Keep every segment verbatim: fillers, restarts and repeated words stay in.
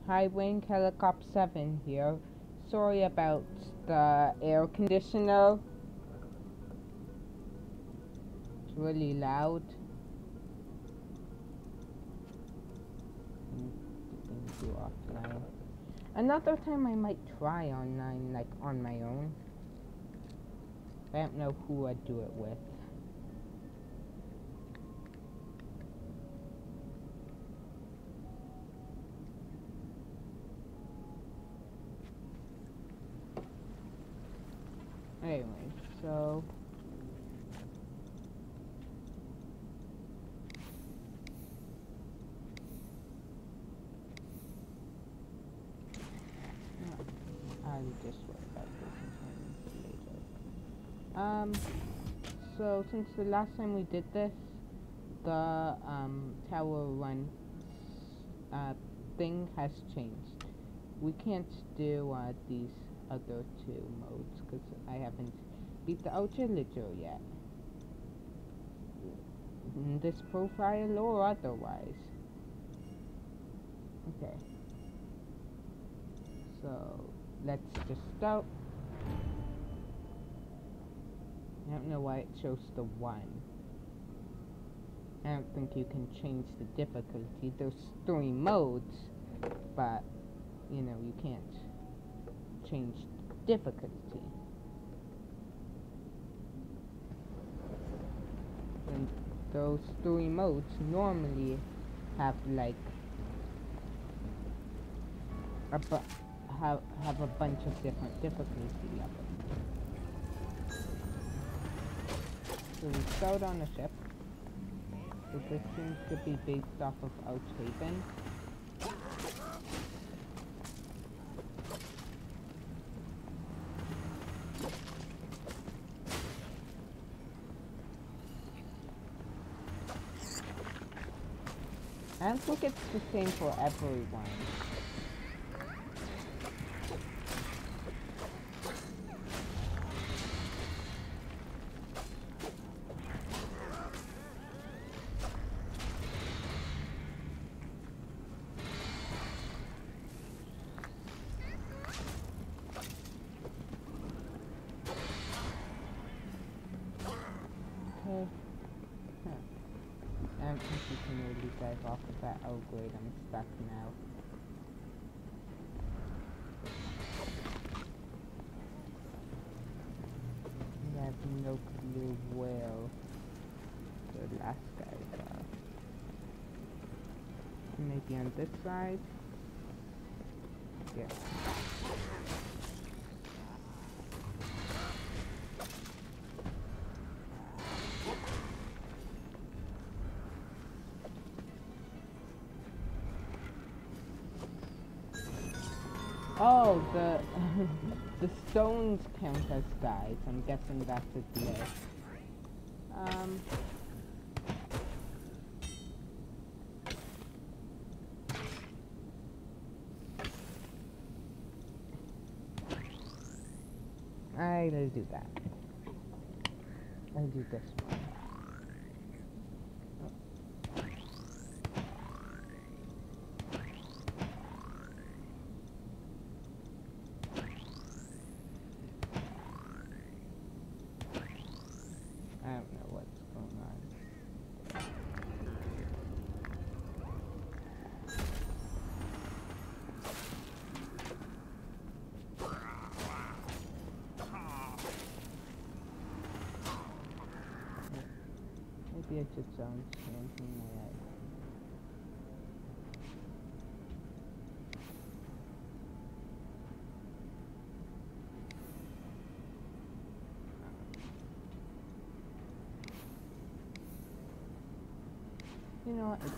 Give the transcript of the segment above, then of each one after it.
Hi, Wayne Helicopter seven here. Sorry about the air conditioner. It's really loud. Mm, do offline. Another time I might try online, like on my own. I don't know who I'd do it with. Anyway, so I'll just worry about this later. Um, so since the last time we did this, the um tower run uh thing has changed. We can't do uh, these other two modes because I haven't beat the Ultra Litter yet. In this profile or otherwise. Okay. So let's just start. I don't know why it shows the one. I don't think you can change the difficulty. There's three modes, but you know you can't change the difficulty. And those three modes normally have like a bu have have a bunch of different difficulty levels. So we start on a ship. So this seems to be based off of Outhaven. I don't think it's the same for everyone. Okay. Huh. I don't think you can really dive off of that. Oh great, I'm stuck now. I have no clue where the last guys are. Maybe on this side? Yeah. Oh, the the stones count as guys. I'm guessing that's a glitch. Um. I'll do that. I'll do this one. I don't know what's going on. Maybe it just sounds strange in my head. You know what? It's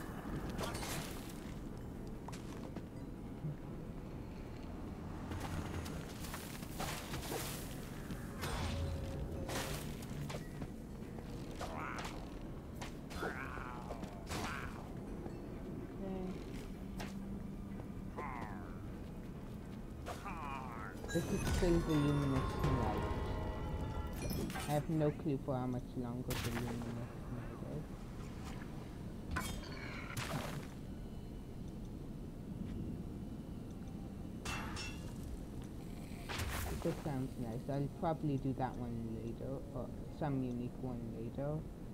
This is still the luminous light. I have no clue for how much longer the luminous light is. This sounds nice. I'll probably do that one later, or some unique one later.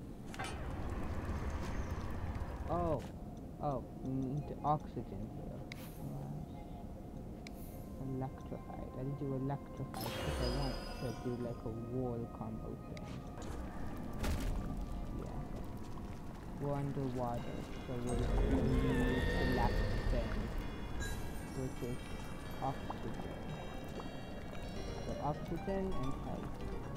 Oh, oh, we need oxygen here. Uh, electrified. I'll do electrified because I want to do like a wall combo thing. Yeah. We're underwater, so we'll use the last thing, which is oxygen. So oxygen and height.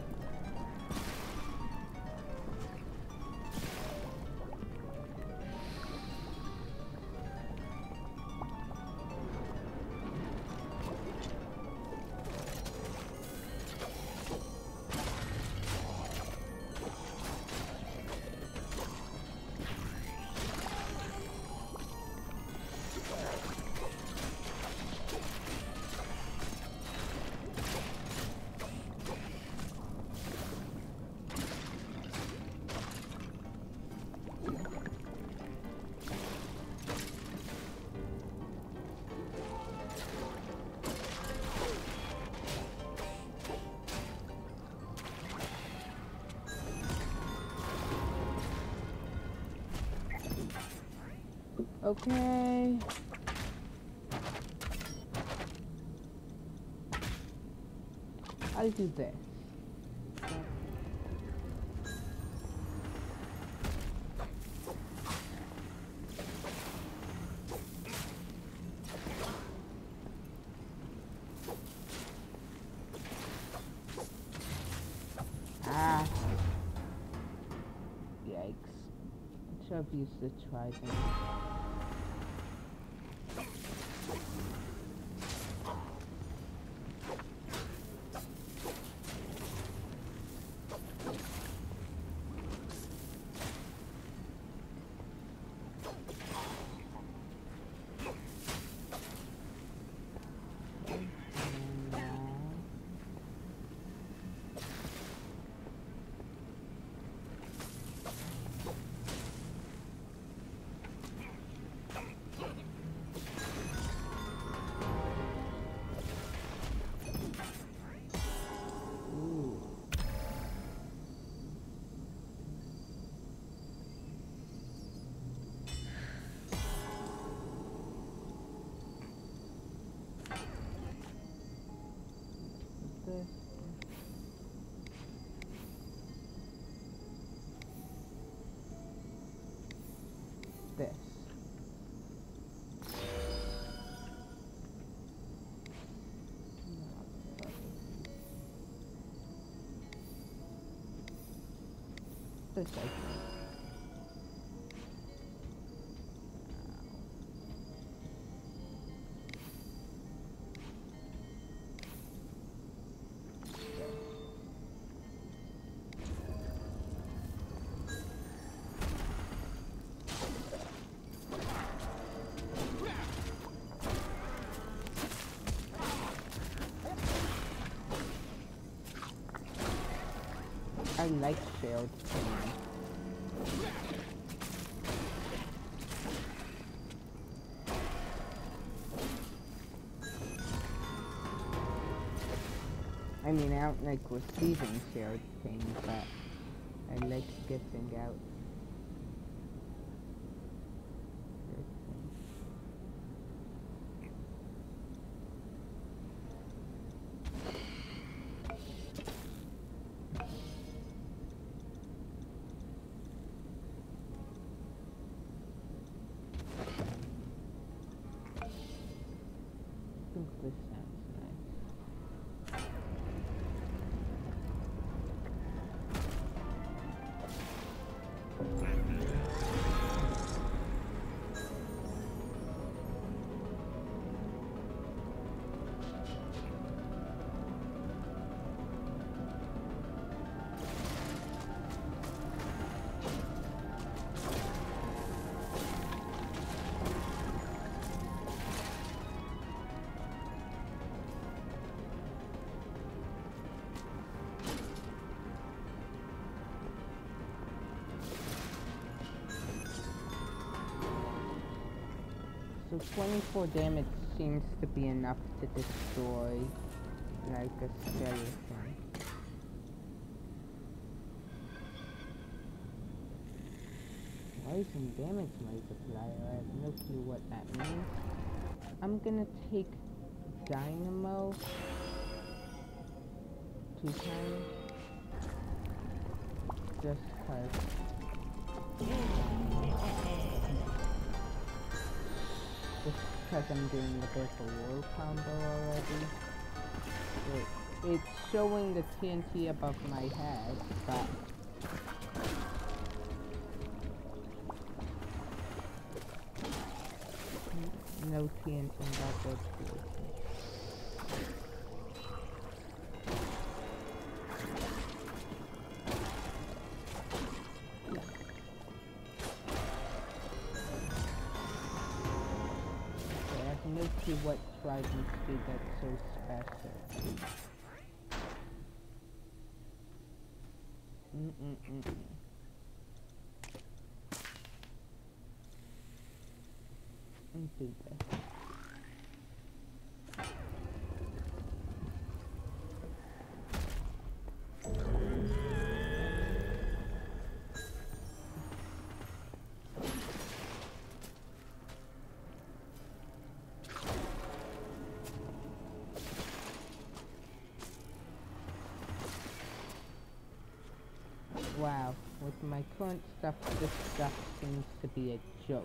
Okay. I'll do this. Ah. Yikes. I should have used the trident. This. This. This, I think. I like shared pain. I mean, I don't like receiving shared pain, but I like giving out. I think this sounds nice. So twenty-four damage seems to be enough to destroy like a skeleton. Poison damage multiplier, I have no clue what that means. I'm gonna take Dynamo two times. Just cause. Just cause I'm doing the Breath of War combo already. It, it's showing the T N T above my head, but no T N T in that good place. Let's see what Trident did that's so special. Mm-mm-mm. Let's do this. Wow, with my current stuff, this stuff seems to be a joke.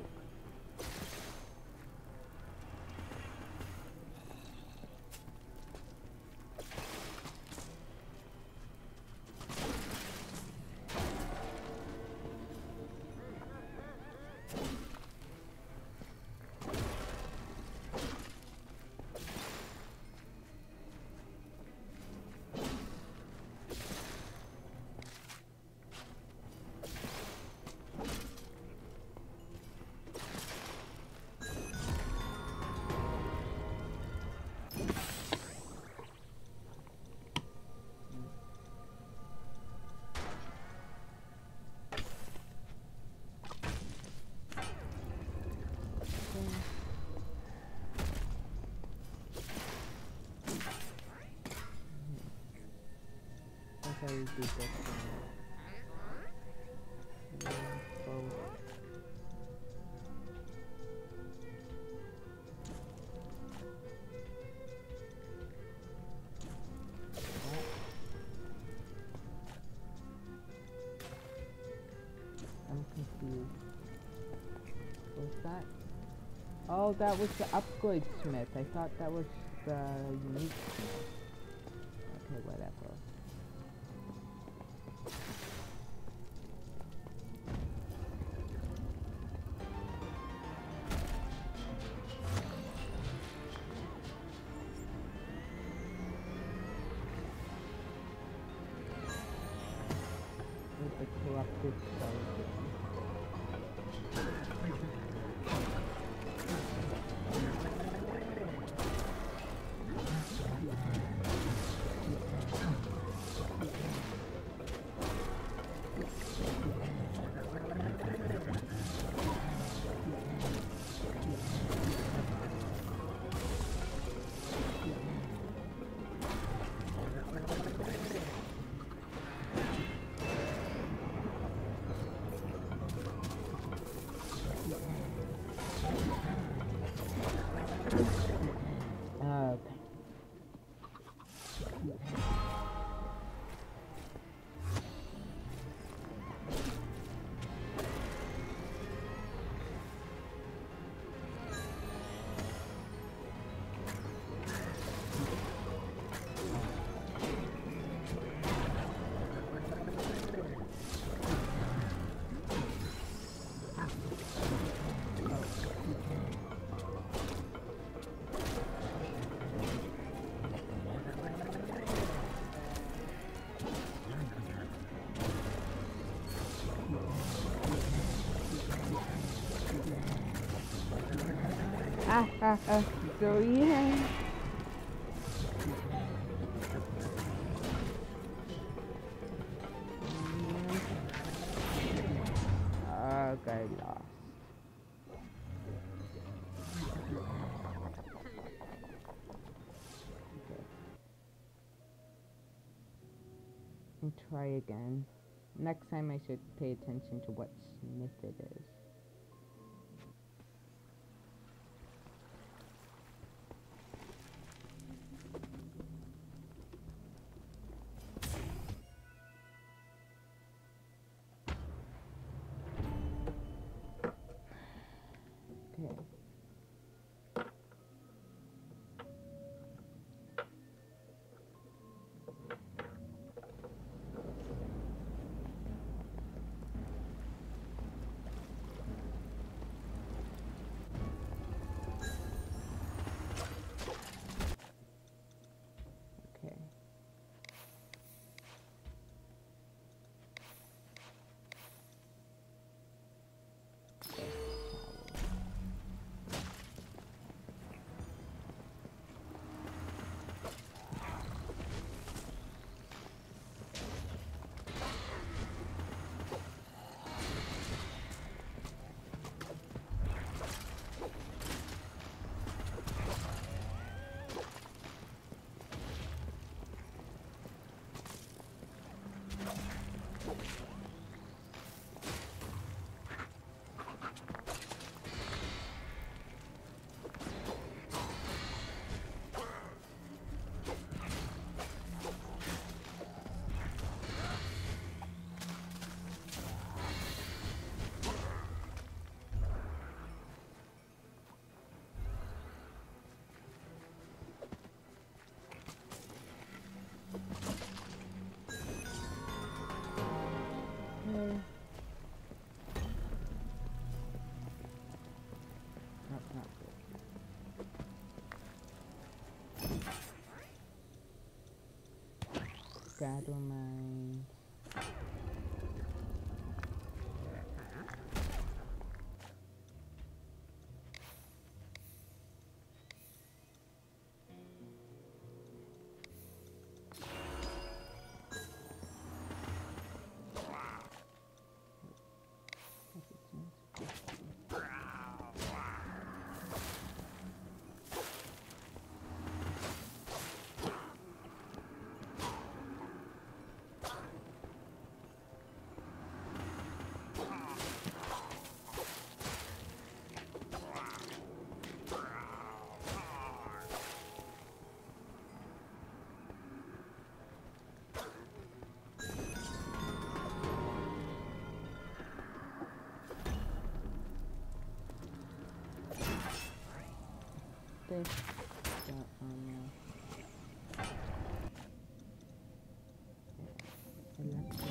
I will do this one. I'm confused. What was that? Oh, that was the upgrade smith. I thought that was the unique smith. Okay, whatever. The corrupted skeleton. Ah, ah, ah, so yeah. Okay, lost. and try again. Next time I should pay attention to what smith it is. Okay. Okay. Okay. Nope, not good. Battle mines. This got armor. Electrical.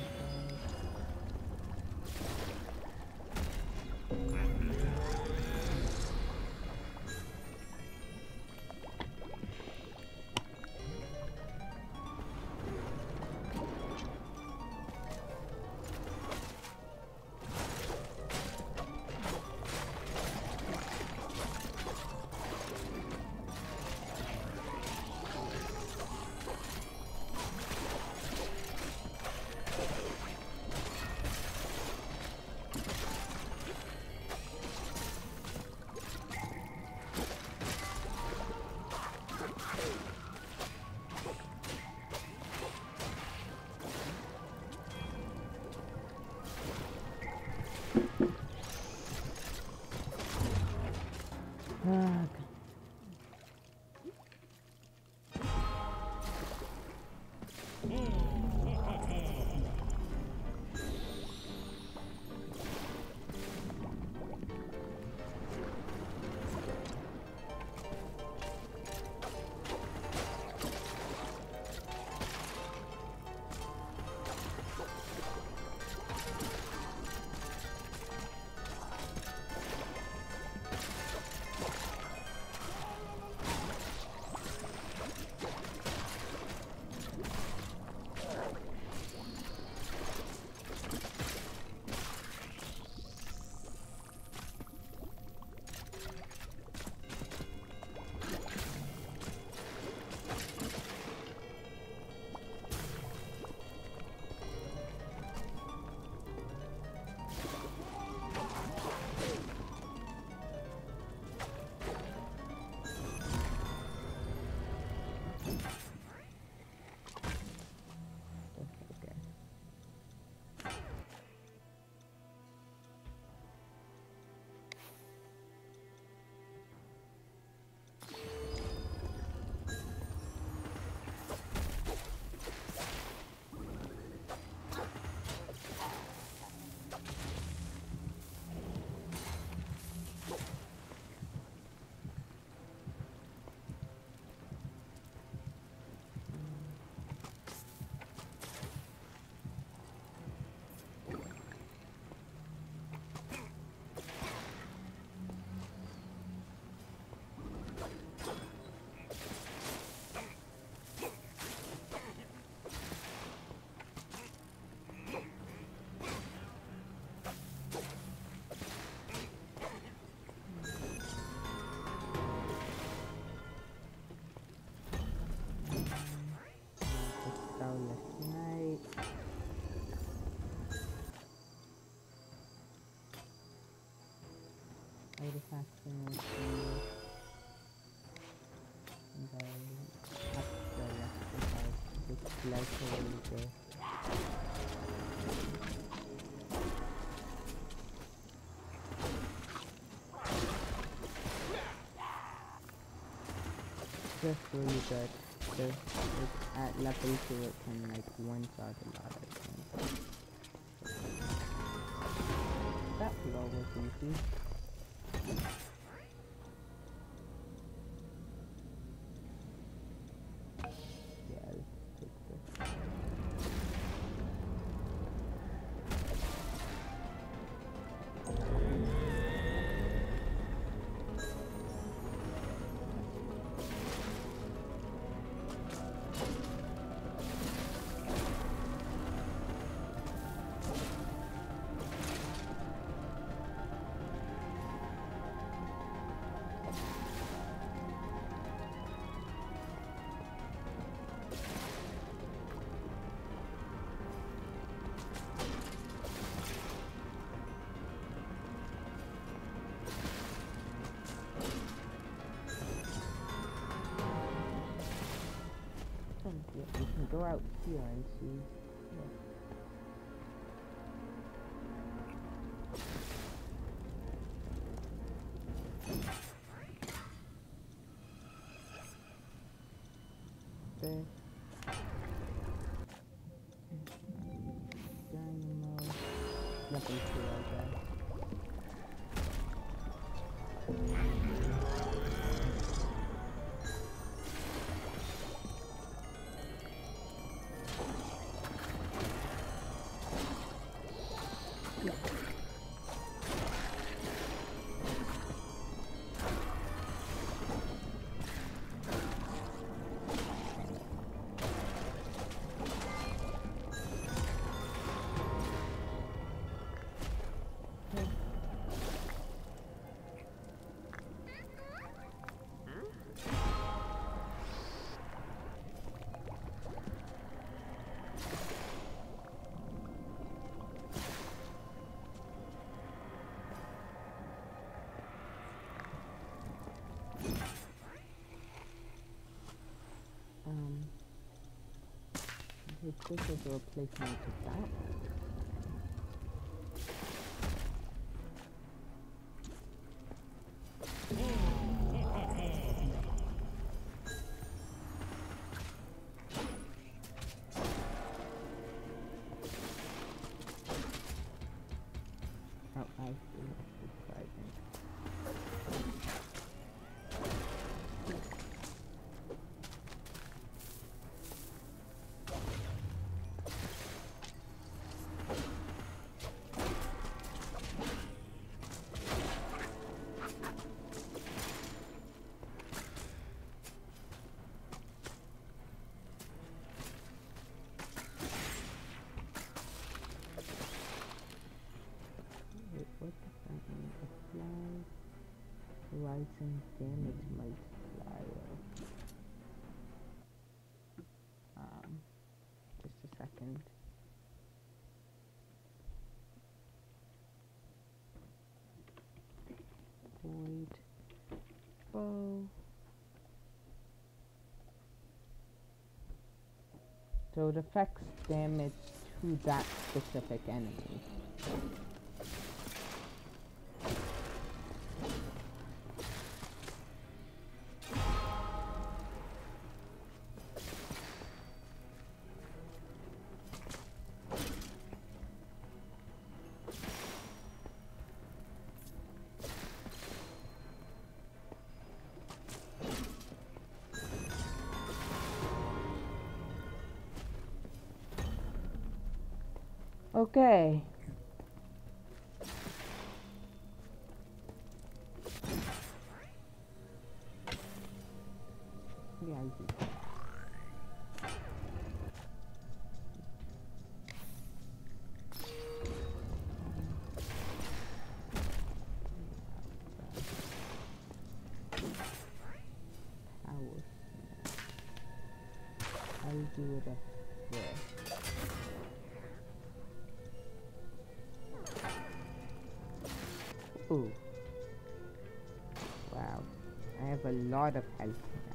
Fascination. And then after exercise, this glycol. Just really good. This it's at level two, it can like one shot a lot of things. That floor was easy. Yeah, let's take this. Yeah, we can go out here and see. Yeah. There. Dynamo. Nothing to like that. Um, this is a replacement of that. Oh, I see. It's surprising. Wait, what does that mean? Apply rising damage multiplier. Um, just a second. Void bow. So it affects damage to that specific enemy. Okay. Yeah, I see. Power. I'll do it up there. Ooh. a lot of health now.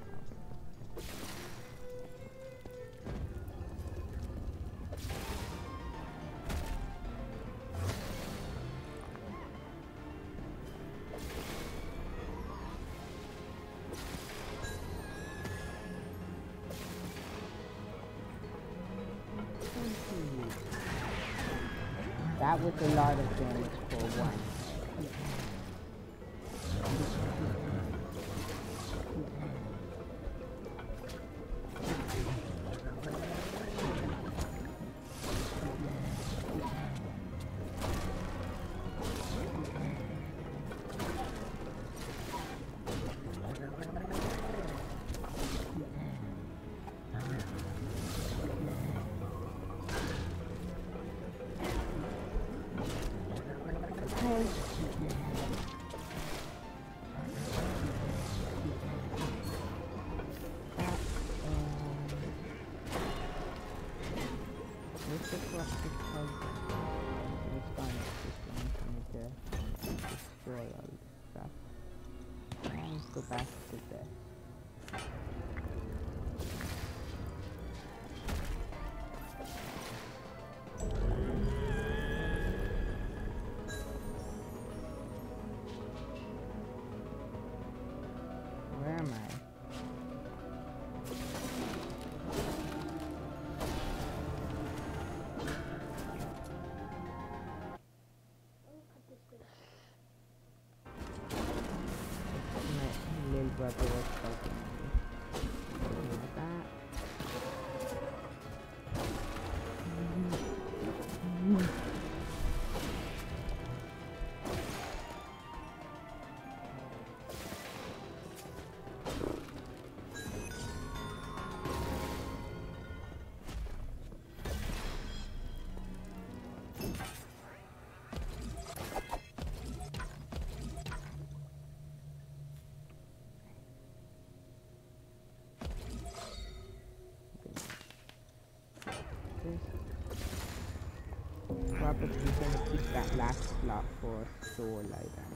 That was a lot of damage for one. Destroy all this stuff. And let's go back to this. Where am I? My little brother was helping me. Like that. Probably gonna keep that last slot for soul item.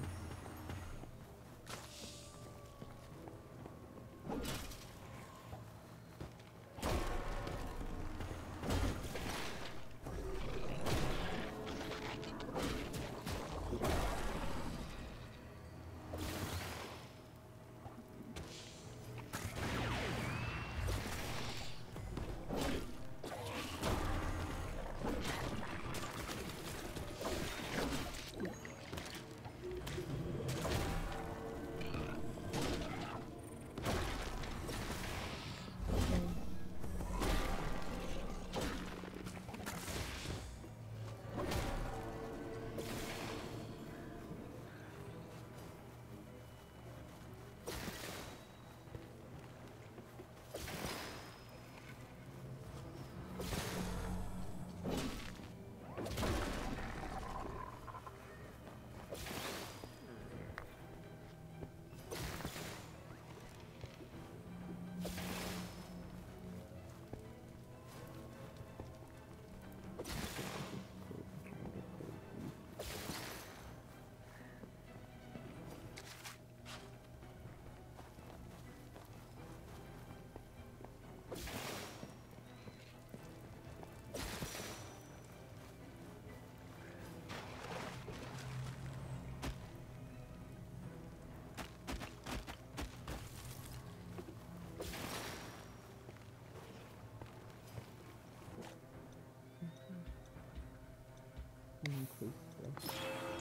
Increase this.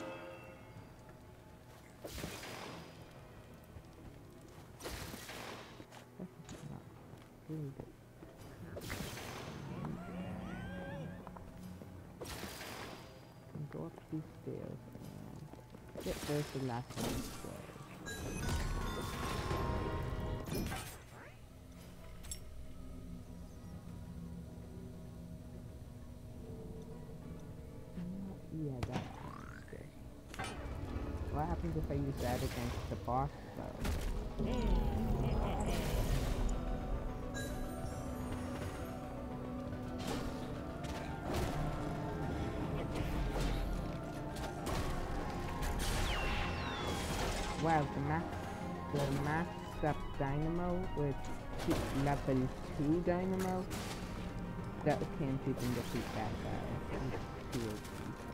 That's not really good. And go up these stairs and yep, there's the last one stairs. Yeah, that's good. What happens if I use that against the boss though? Wow, the max, the max up dynamo with two, level two dynamo, that can't even defeat that guy. It's too O P.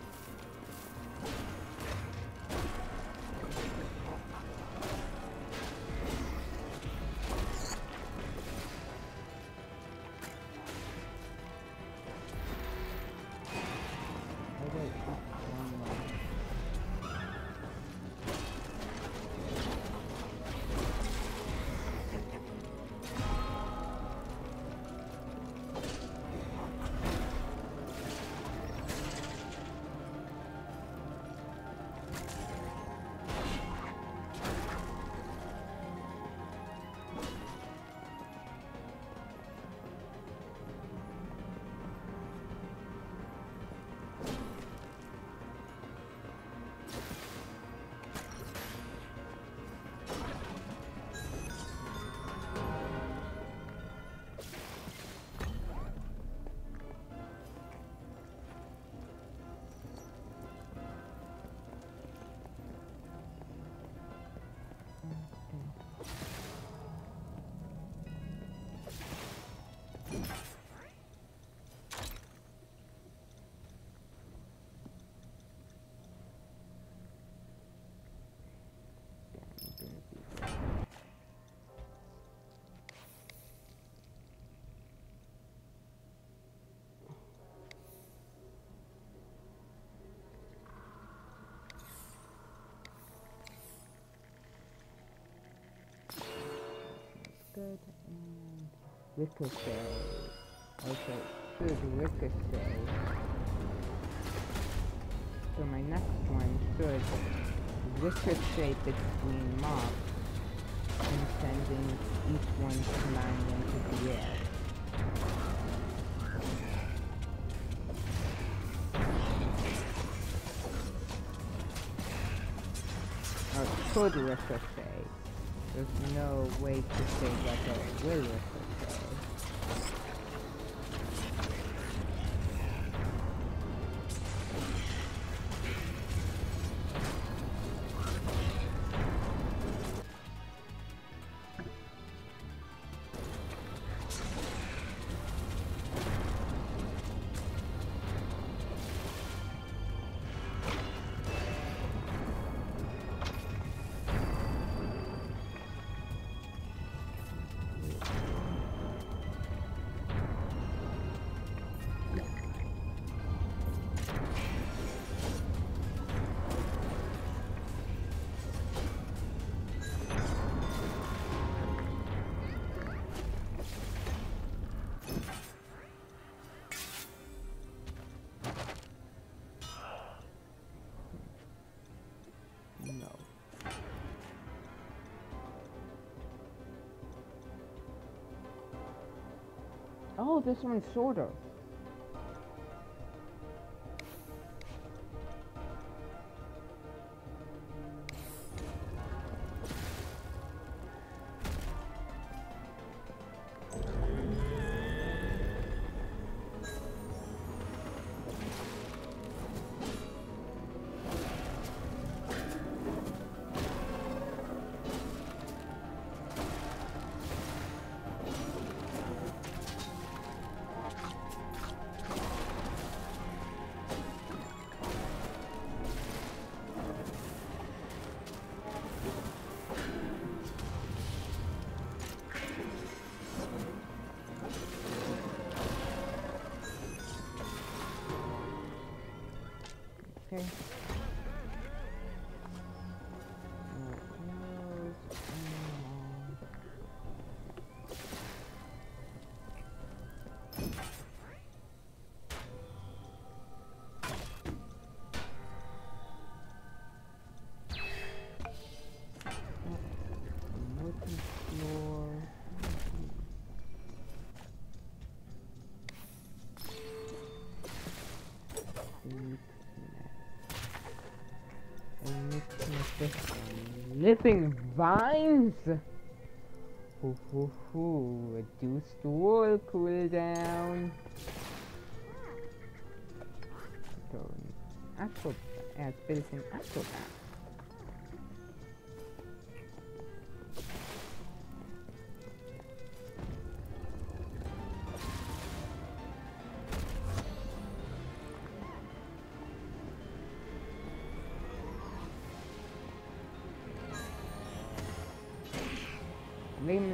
Good, and ricochet. Okay, should ricochet. So my next one should ricochet between mobs and sending each one flying into the air. Or should ricochet. There's no way to say whether it will ricochet. No. Oh, this one's shorter. Okay. Living vines! Hoo hoo hoo, reduced wall cooldown. So, actual, as built in actual path.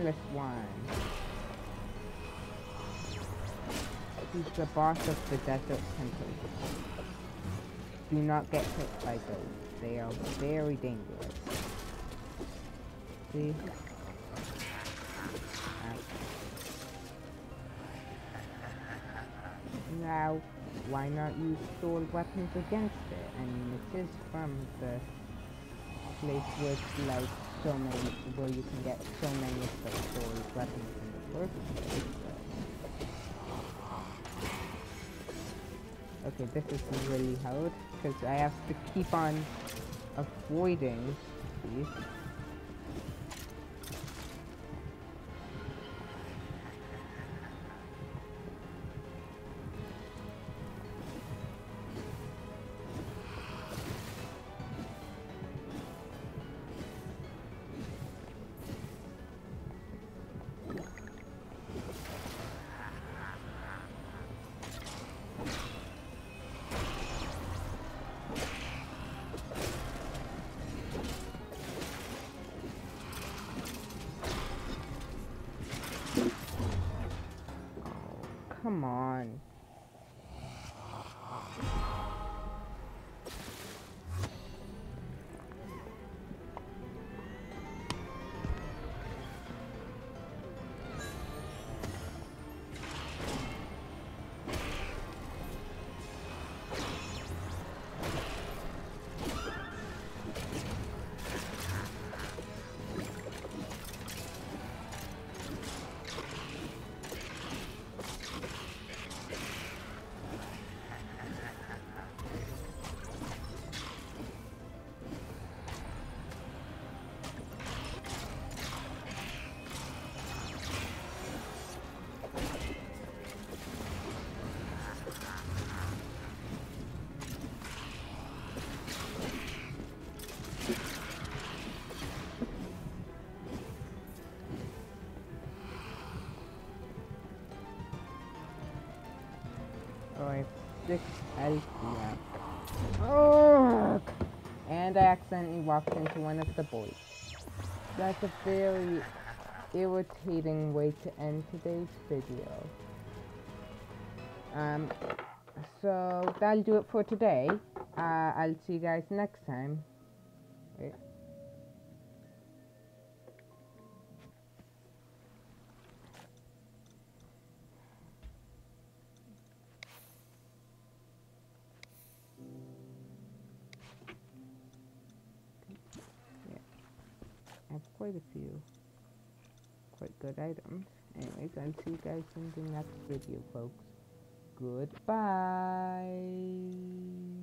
Endless one. He's the boss of the desert temple. Do not get hit by those. They are very dangerous. See? Now, why not use sword weapons against it? I mean, it is from the place where it's like so many, where you can get so many of those sword weapons in the first place. But... okay, this is really hard because I have to keep on avoiding these. Come on. Oh, I have six health left. Oh! And I accidentally walked into one of the boys. That's a very irritating way to end today's video. Um, so that'll do it for today. Uh, I'll see you guys next time. Wait. I have quite a few quite good items. Anyways, I'll see you guys in the next video, folks. Goodbye.